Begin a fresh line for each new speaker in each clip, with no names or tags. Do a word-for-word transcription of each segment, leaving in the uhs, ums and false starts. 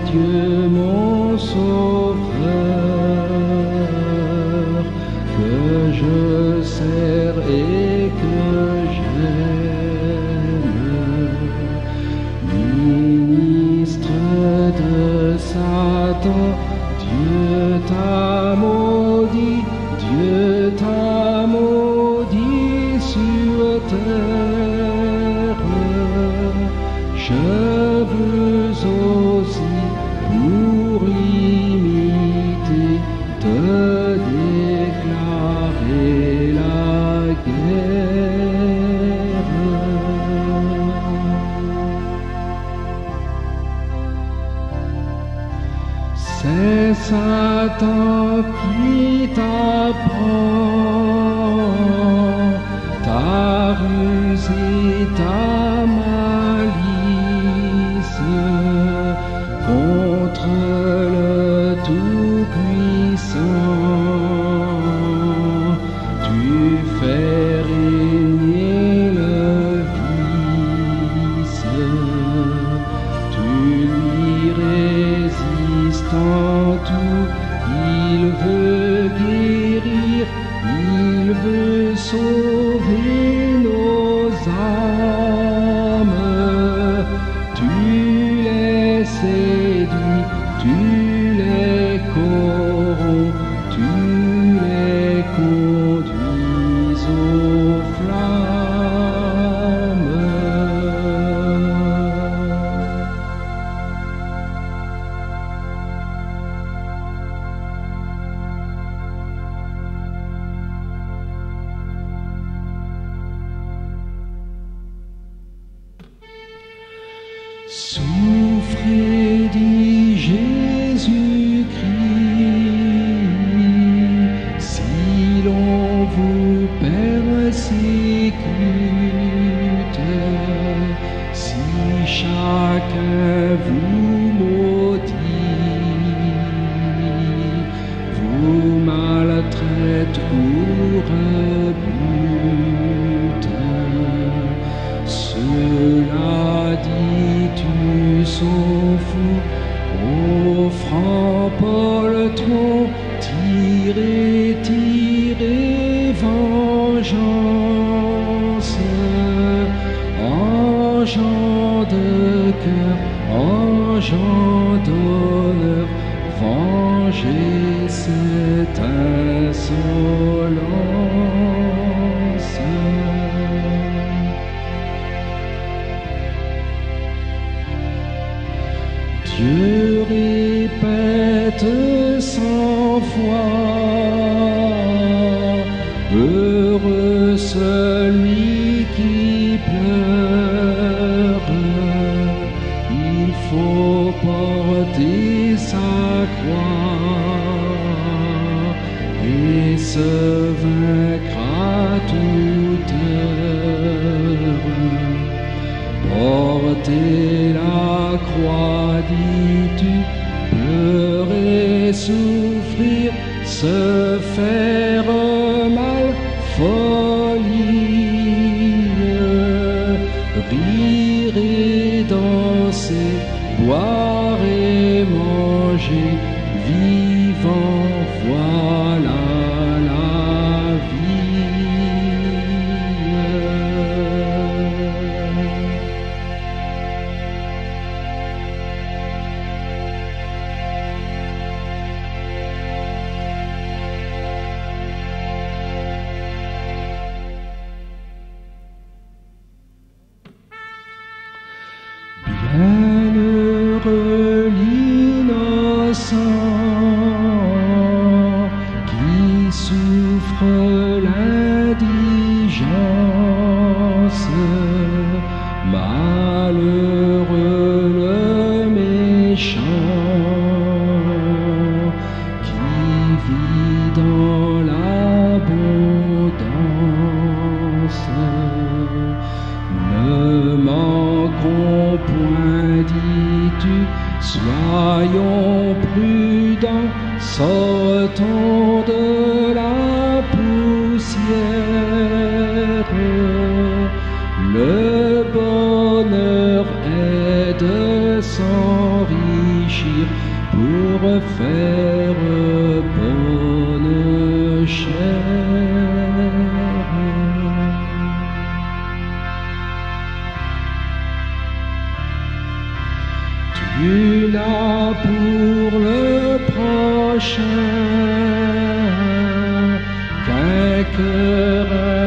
Dieu mon Sauveur, que je sers et que j'aime. Ministre de Satan, Dieu t'a maudit, Dieu t'a maudit sur terre. Je veux aussi, pour imiter, te déclarer la guerre. C'est Satan qui t'apprend ta ruse et ta malice contre le Tout-Puissant. Tu fais régner le vice, tu lui résistes en tout. Il veut guérir, il veut sauver nos âmes. Tu les séduis, tu les corromps, tu les conduis aux flammes. Souffrez, dit Jésus-Christ, si l'on vous persécute, si chacun vous maudit, vous maltraite ou rebute. Cela dit, tu s'en fous, offrant poltron, tirez, tirez vengeance, en gens de cœur, en gens d'honneur, vengez cette insolence. Dieu répète cent fois, heureux celui qui pleure. Il faut porter sa croix et se vaincre à toute heure. Porter la croix, dis-tu, pleurer, souffrir, se faire mal, folie, rire et danser, boire et manger, vivant, voilà la vie. Bienheureux l'innocent qui souffre l'indigence, malheureux le méchant qui vit dans l'abondance. Ne manquons point, dis-tu, soyons prudents, sortons de la poussière. Le bonheur est de s'enrichir faire bonne chère. Tu n'as pour le prochain qu'un cœur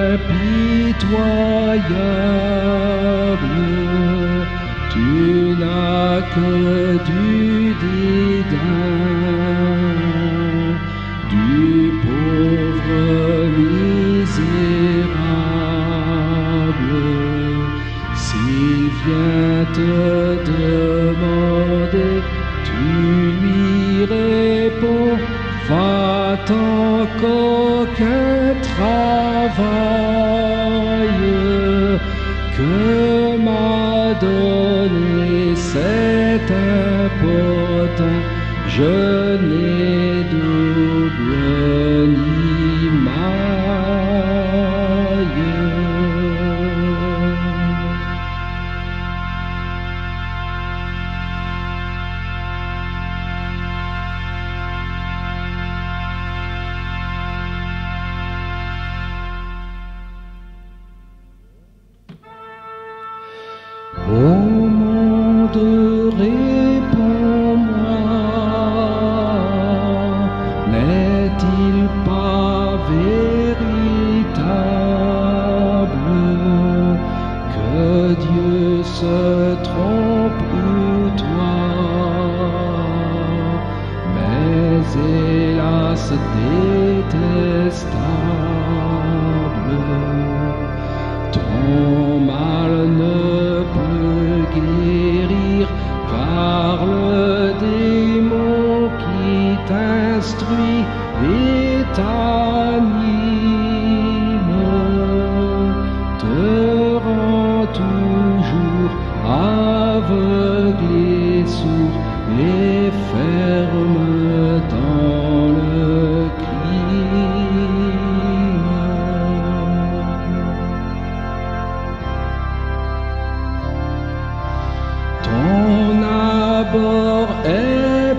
impitoyable. Tu n'as que du dédain du pauvre misérable. S'il vient te demander, tu lui réponds, va-t'en qu'aucun travail que m'a donné cet impotent, je n'ai double ni maille. Ô monde, réponds-moi, n'est-il pas véritable que Dieu se trompe ou toi? Mais hélas détestable, ton mal ne peut guérir, car le démon qui t'instruit et t'anime te rend toujours aveugle et sourd et ferme dans le crime. Ton abord est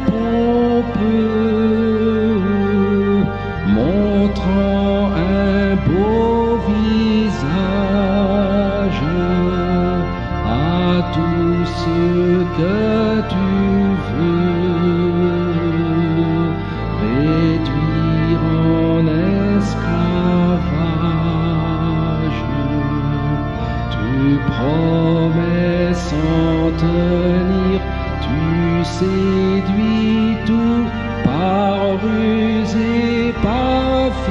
pompeux, montrant un beau visage à tout ce que tu veux réduire en esclavage. Tu promets sans tenir, tu séduis tout par ruse et par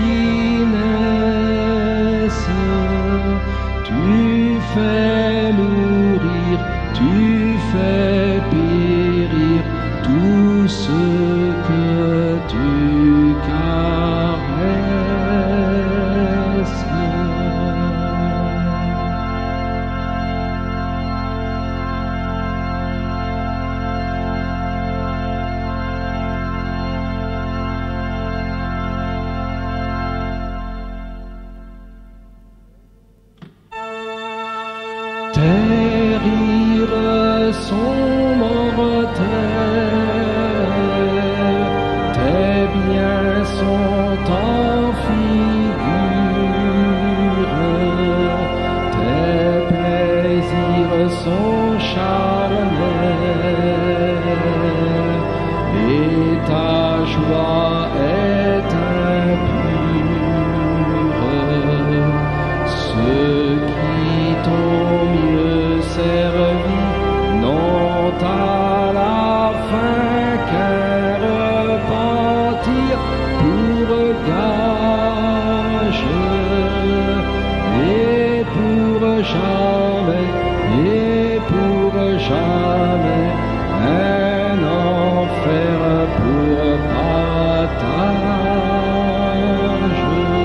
finesse. Tu fais mourir, tu fais périr tout ce que tu caresses. Tes rires sont mortels, tes biens sont en figure, tes plaisirs sont charnels, et ta joie est impure. Ceux qui t'ont mieux servi n'ont à la fin qu'un repentir pour gage, et pour jamais, et pour jamais, un enfer pour partage.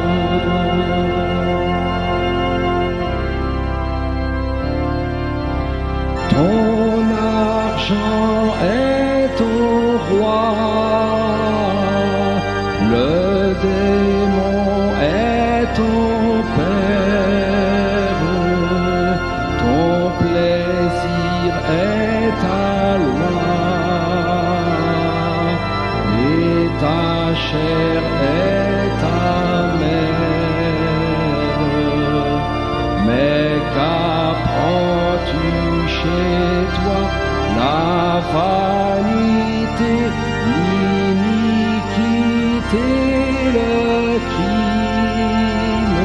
Ton argent est ton roi, le démon est ton père, ton plaisir est ta loi, chair est amère. Mais qu'apprends-tu chez toi? La vanité, l'iniquité, le crime.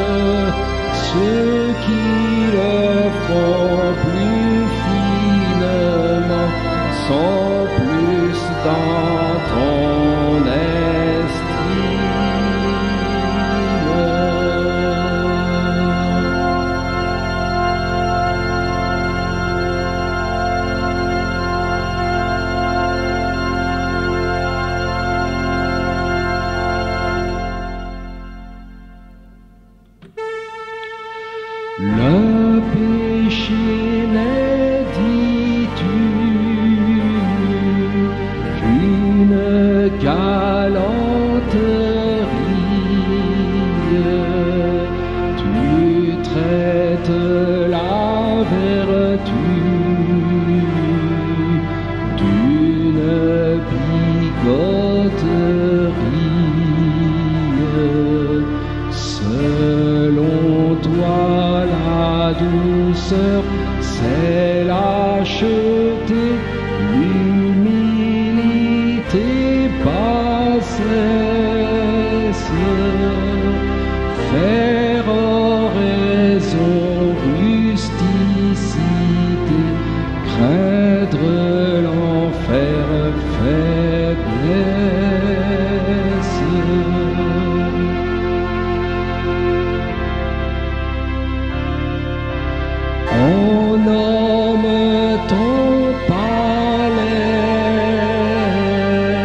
Ceux qui le font plus finement sont plus dans ton Le péché n'est, dis-tu, qu'une galanterie. Tu traites la vertu d'une bigoterie. Selon toi, la douceur, c'est lâcheté, l'humilité, bassesse. Faire raison, rusticité, craindre l'enfer, faiblesse. On nomme ton palais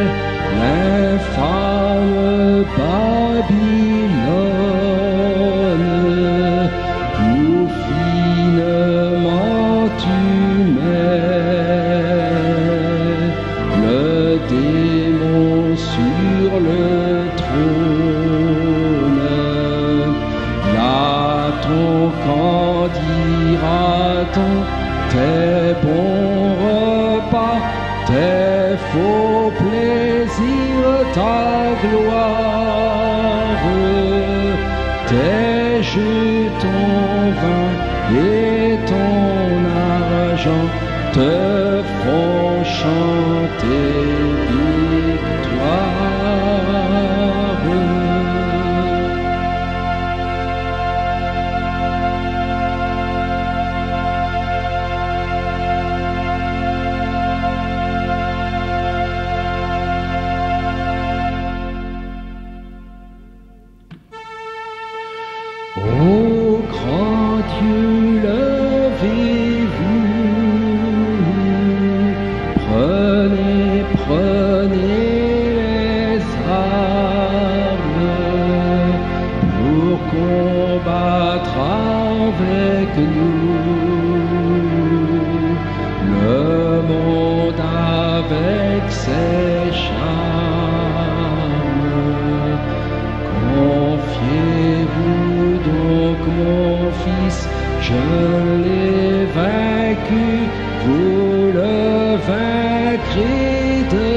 l'infâme Babylone, où finement tu mets le démon sur le trône. Là, ton camp dira-t-on tes bons repas, tes faux plaisirs, ta gloire, tes jeux, ton vin et ton argent te font chanter victoire. Ô grand Dieu, levez-vous, prenez, prenez les armes pour combattre avec nous le monde avec ses charmes. Confiez-vous donc, mon fils, je l'ai vaincu, vous le vaincrez de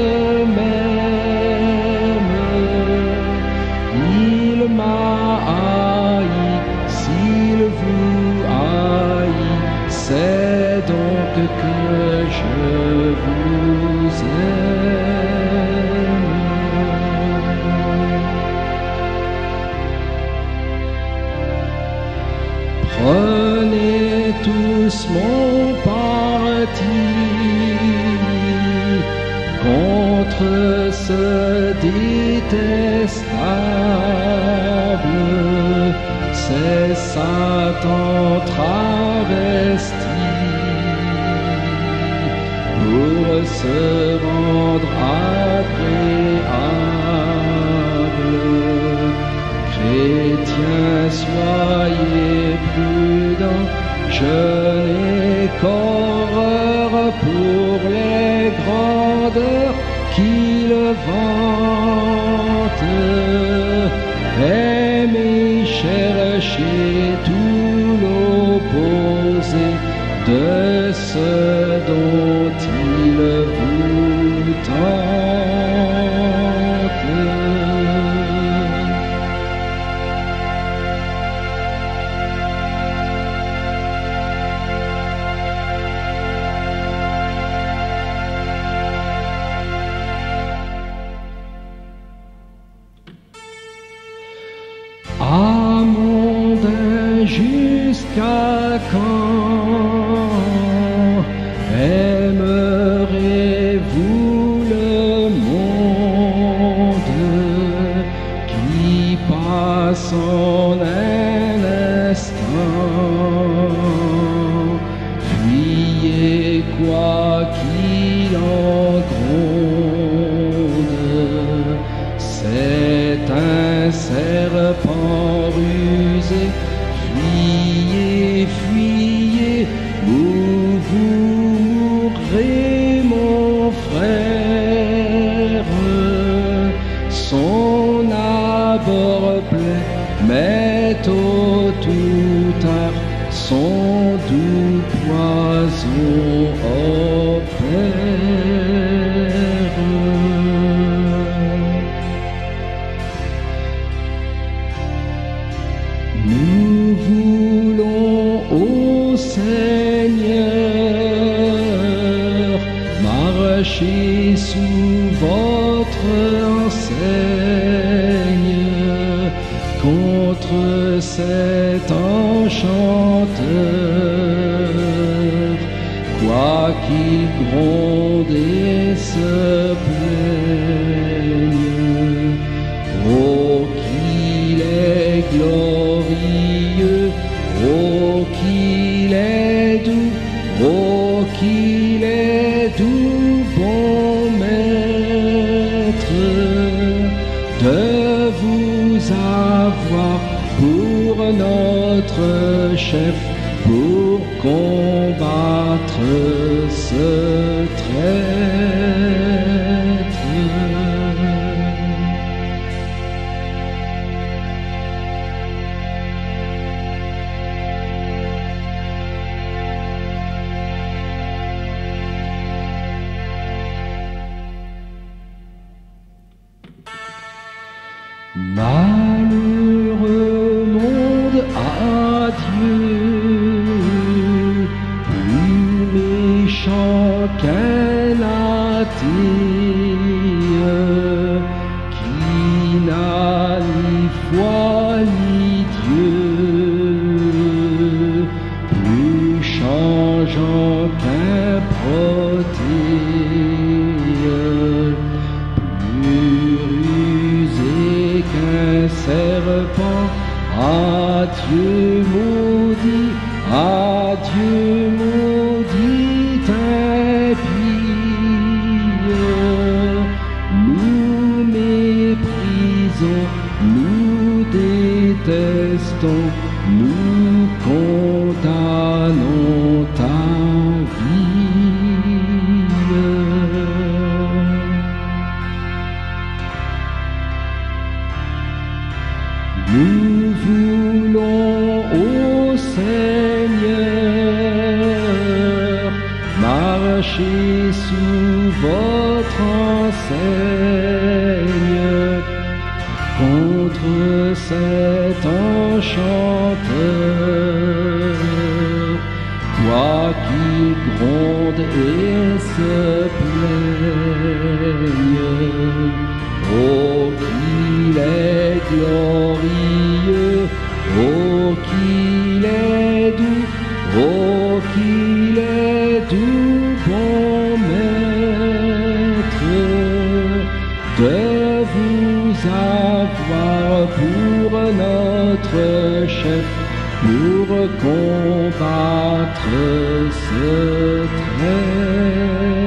même. Il m'a haï, s'il vous haït, c'est donc que je vous aime. Prenez tous mon parti contre ce détestable, c'est Satan travesti pour se rendre agréable. Chrétiens, soyez prudents, je n'ai qu'horreur pour les grandeurs qu'il vante. Aimez chercher tout l'opposé de ce dont il vous Ah mondain, jusqu'à quand aimerez-vous le monde qui passe en un instant? Fuyez quoi qu'il en gronde, c'est un serpent rusé. Fuyez, fuyez, ou vous mourrez, mon frère. Son abord plaît, mais tôt ou tard, son doux poison opère. Nous voulons au Seigneur marcher sous votre enseigne contre cet enchanteur, quoi qu'il gronde et se plaigne. Oh, qu'il est glorieux, oh, qu'il est doux, oh, qu'il est doux, bon maître, de vous avoir pour notre chef, pour combattre ce traître. Malheureux monde, adieu, plus méchant qu'un athée, qui n'a ni foi ni Dieu, plus changeant qu'un protéine, plus rusé qu'un serpent. Adieu maudit, adieu maudit impie. Nous méprisons, nous détestons, nous condamnons ta vie. Nous voulons au Seigneur marcher sous votre enseigne contre cet enchanteur, quoi qu'il gronde et se plaigne. Oh, qu'il est glorieux, oh, qu'il est doux, oh, qu'il est doux, bon maître, de vous avoir pour notre chef, pour combattre ce traître.